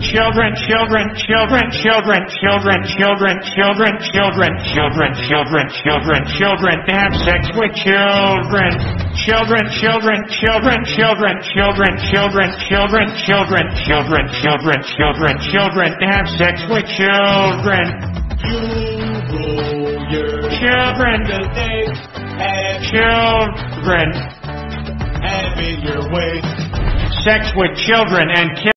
children, children, children, children, children, children, children, children, children, children, children, children, to have sex with children. Children, children, children, children, children, children, children, children, children, children, children, children, to have sex with children. You rule your Children, today, and children, have it your way. sex with children and